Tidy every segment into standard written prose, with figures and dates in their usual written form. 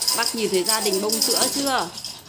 Bác nhìn thấy gia đình bông sữa chưa?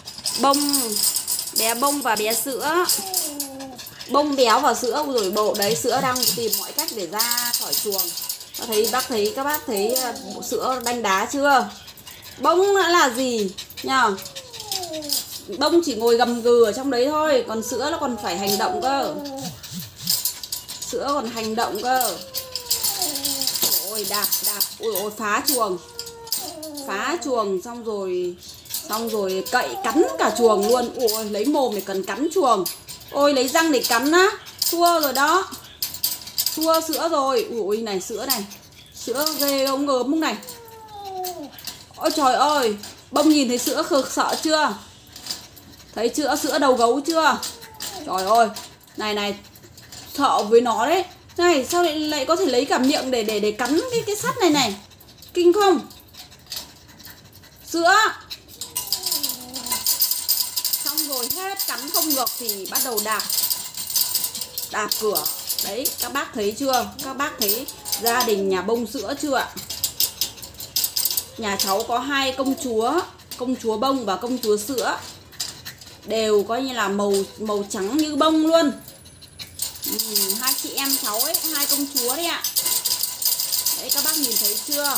Bé bông và bé sữa. Bông béo và sữa rồi bộ đấy, sữa đang tìm mọi cách để ra khỏi chuồng. Các bác thấy bộ sữa đanh đá chưa? Bông đã là gì nhờ? Bông chỉ ngồi gầm gừ ở trong đấy thôi, còn sữa nó còn phải hành động cơ. Sữa còn hành động cơ. Ôi đạp. Ôi phá chuồng xong rồi cậy cắn cả chuồng luôn. Ôi lấy mồm để cần cắn chuồng. Ôi lấy răng để cắn á. Thua rồi đó. Thua sữa rồi. Ui này sữa này. Sữa ghê ông ngớm không này. Ôi trời ơi. Bông nhìn thấy sữa sợ chưa? Thấy chưa? Sữa đầu gấu chưa? Trời ơi. Này sợ với nó đấy. Này sao lại có thể lấy cả miệng để cắn cái sắt này. Kinh không? Sữa. Xong rồi hết cắn không được thì bắt đầu đạp cửa. Đấy các bác thấy chưa? Các bác thấy gia đình nhà bông sữa chưa ạ? Nhà cháu có 2 công chúa bông và công chúa sữa. Đều coi như là màu trắng như bông luôn. 2 chị em cháu ấy, 2 công chúa đấy ạ. Đấy các bác nhìn thấy chưa?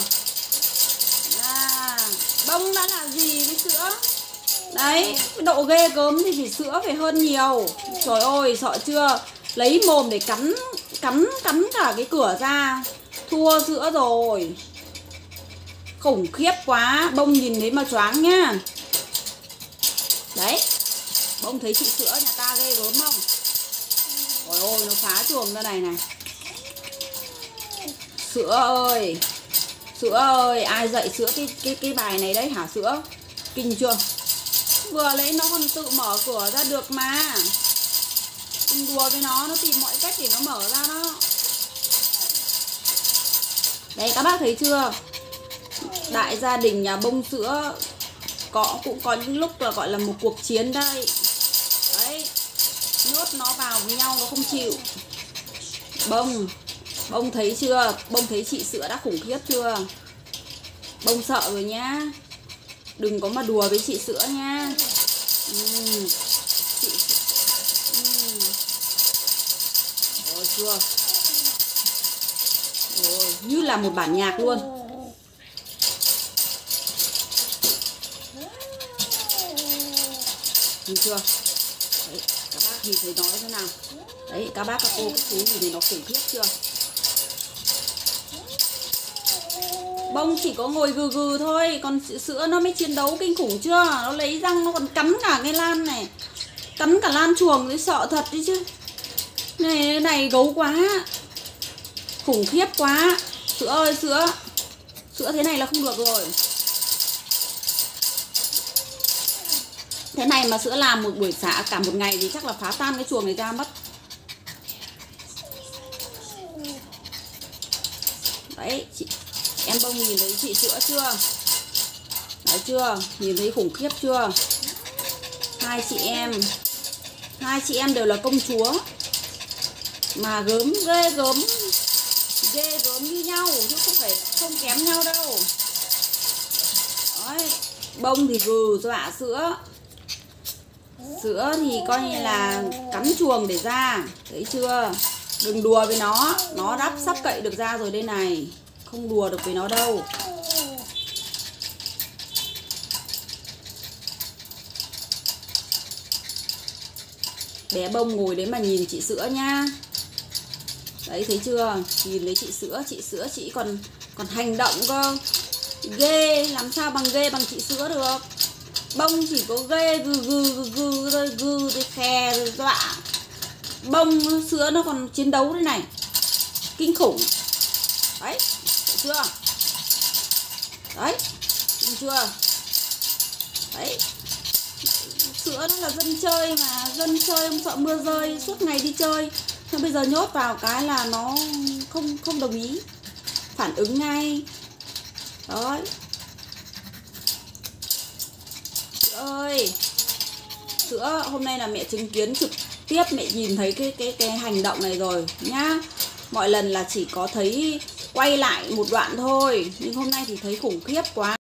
Bông đã là gì với sữa? Đấy, cái độ ghê gớm thì sữa phải hơn nhiều. Trời ơi, sợ chưa? Lấy mồm để cắn cả cái cửa ra. Thua sữa rồi. Khủng khiếp quá. Bông nhìn thấy mà choáng nhá. Đấy. Bông thấy chị sữa nhà ta ghê gớm không? Trời ơi, nó phá chuồng ra này. Sữa ơi, ai dạy sữa cái bài này đấy hả sữa? Kinh chưa? Vừa lấy nó còn tự mở cửa ra được mà. Đừng đùa với nó tìm mọi cách để nó mở ra đó. Đấy các bác thấy chưa? Đại gia đình nhà bông sữa cũng có những lúc là gọi là một cuộc chiến đây. Đấy. Nhốt nó vào với nhau nó không chịu. Bông thấy chưa? Bông thấy chị sữa đã khủng khiếp chưa? Bông sợ rồi nhá. Đừng có mà đùa với chị sữa nha. Rồi chưa? Rồi, như là một bản nhạc luôn. Nhìn chưa? Đấy, các bác nhìn thấy nó thế nào? Đấy, các bác, các cô, các chú nhìn thấy nó khủng khiếp chưa? Bông chỉ có ngồi gừ thôi, còn sữa nó mới chiến đấu kinh khủng chưa? Nó lấy răng nó còn cắn cả cái lan này. Cắn cả lan chuồng đấy, sợ thật đấy chứ. Này gấu quá. Khủng khiếp quá. Sữa ơi sữa. Sữa thế này là không được rồi. Thế này mà sữa làm một buổi xả cả một ngày thì chắc là phá tan cái chuồng này ra mất. Đấy, em bông nhìn thấy chị sữa chưa? Đấy chưa? Nhìn thấy khủng khiếp chưa? Hai chị em đều là công chúa. Mà ghê gớm như nhau chứ không kém nhau đâu. Đấy, bông thì gừ dọa sữa. Sữa thì coi như là cắn chuồng để ra. Thấy chưa? Đừng đùa với nó sắp cậy được ra rồi đây này. Không đùa được với nó đâu. Bé bông ngồi đấy mà nhìn chị sữa nha. Đấy thấy chưa? Nhìn thấy chị sữa chị còn hành động cơ. Ghê, làm sao ghê bằng chị sữa được. Bông chỉ có ghê gừ rồi khè rồi dọa. Bông sữa nó còn chiến đấu đây này. Kinh khủng. Đấy, thấy chưa? Đấy, thấy chưa? Đấy. Sữa nó là dân chơi mà, dân chơi không sợ mưa rơi, suốt ngày đi chơi. Thế bây giờ nhốt vào cái là nó không đồng ý. Phản ứng ngay. Đấy. Sữa ơi. Sữa hôm nay là mẹ chứng kiến trực tiếp, mẹ nhìn thấy cái hành động này rồi nhá. Mọi lần là chỉ có thấy quay lại một đoạn thôi, nhưng hôm nay thì thấy khủng khiếp quá.